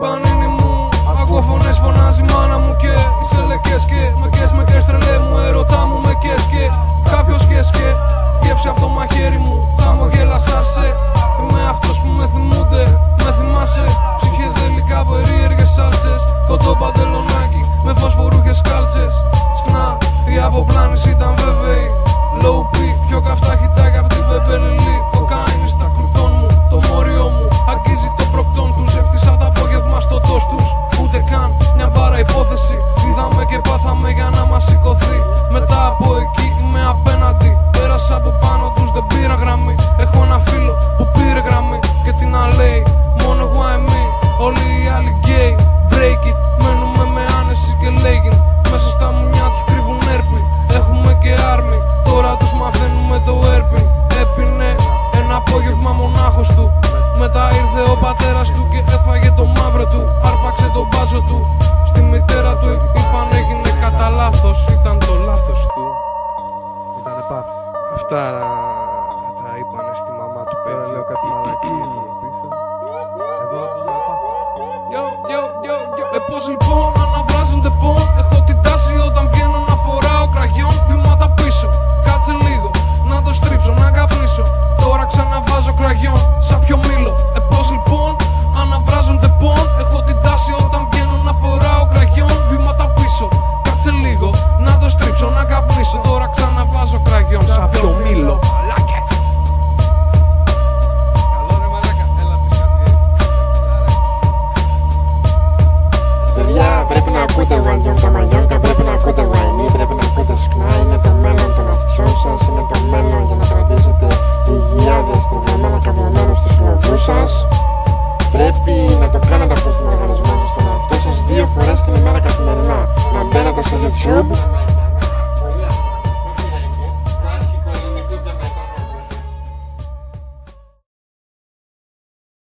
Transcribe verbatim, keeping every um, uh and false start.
πανίνη μου. Ακούω φωνές, φωνάζει η μάνα μου και είσαι λεκές και με κες με κες τρελέ μου, ερωτά μου με κες και κάποιος κες και γεύση από το μαχαίρι μου, χαμογέλας άρσε. Είμαι αυτός που με θυμούνται, με θυμάσαι. Ψυχεδελικά περίεργες σάλτσες, κοντό παντελονάκι με φωσφορούχες κάλτσες. Συχνά η αποπλάνηση ήταν βέβαιη, low P, πιο καυτά χιτάκια απ' την πεπελιλή. Κοκαίνη στα κρουτών μου, το μόριό μου αγγίζει το προκτόν του. Ζεύτησα το απόγευμα στο τος τους, ούτε καν μια παρά υπόθεση. Είδαμε και πάθαμε για να μας σηκωθεί. Μετά από εκεί είμαι απέναντι, πέρασα από πάνω τους, δεν πήρα γραμμή. Έχω ένα φίλο που πήρε γραμμή και τι να λέει, μόνο εγώ εμεί. Όλοι οι άλλοι γκέι, break it, μένουμε με άνεση και λέγειν. Μέσα στα μουνιά τους κρύβουν έρπη, έχουμε και άρμη, τώρα τους μαθαίνουμε το έρπιν. Έπινε ένα απόγευμα μονάχος του, μετά ήρθε ο πατέρας του και έφαγε το μαύρο του, άρπαξε τον μπάζο του. Στη μητέρα του είπαν έγινε κατά λάθος, ήταν το λάθος του. Ήτανε πάθος. Αυτά τα είπανε στη μαμά του. Τώρα λέω κάτι μαλακίες εδώ πίσω. Εδώ θα πούμε πάθος. Yo, yo, yo, yo. Ε, πώς λοιπόν αναβράζονται πόν. Έχω την τάση όταν βγαίνω να φοράω κραγιόν. Βήματα πίσω, κάτσε λίγο.